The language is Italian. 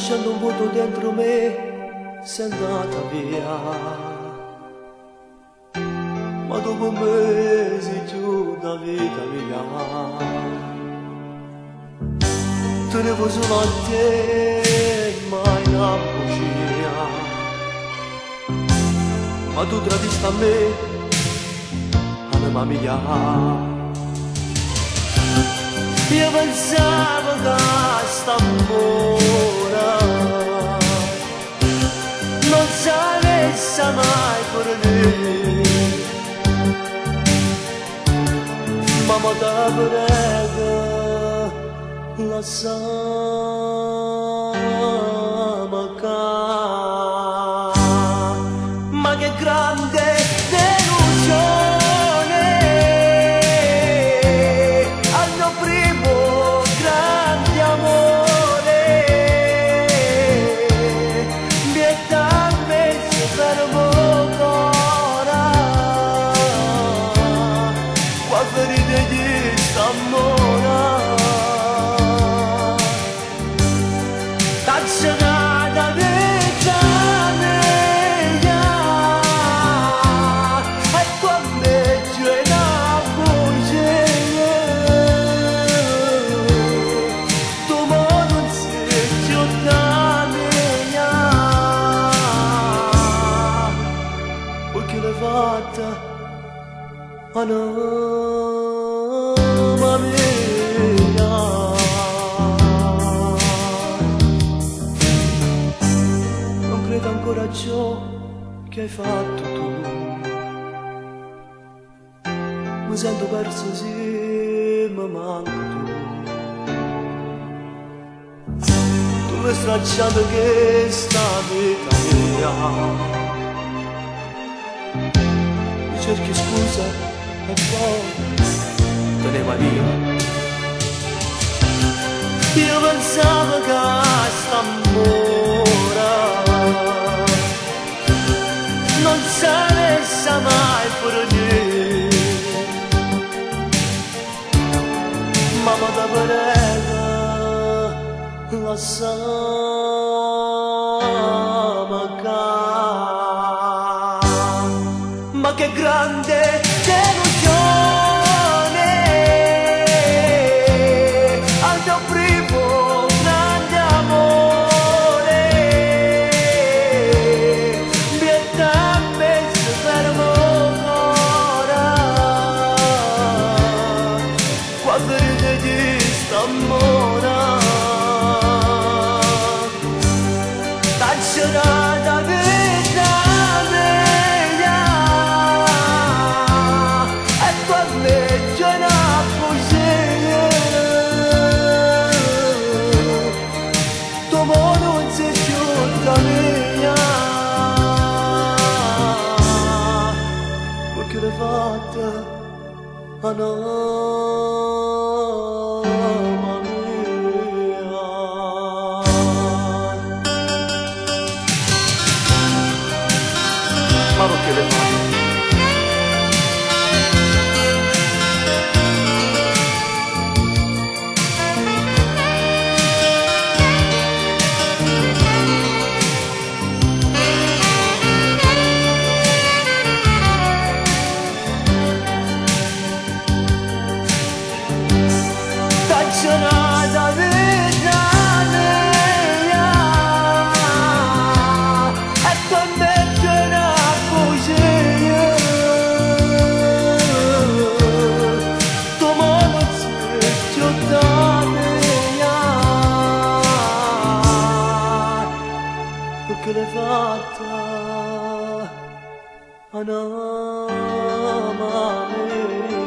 lasciando un vuoto dentro me, sei andata via. Ma dopo mesi giù da vita mia, tenevo solo a te, mai una bugia. Ma tu tradisti a me, anima mia. Io pensavo che st'amore non s'avesse mai perdere, ma mo te prego, lasciami cadere. Ma che grande delusione al mio primo grande amore, mi è messo per ancora qua ferite di st'amore. T'accionata vita mia e quando c'è una voce tu non sei più da mia, perché l'hai fatta anima mia. Credo ancora a ciò che hai fatto tu, mi sento perso sì, mi manca tu. Tu mi hai stracciato che sta vita mia, mi cerchi scusa e poi te ne vai via. Io pensavo che st'amore non s'avesse mai perdere, ma te prego, lasciami cadere. Ma che grande delusione al mio primo grande amore, mi è messo per ancora qua ferite di st'amore. T'accionata vita mia e quando c'è una bugia tu non sei più da mia, perché l'hai fatta anima mia. Ma perché l'hai fatta? T'accionata vita mia e quando c'è una bugia tu non sei più da mia, perché l'hai fatta anima mia.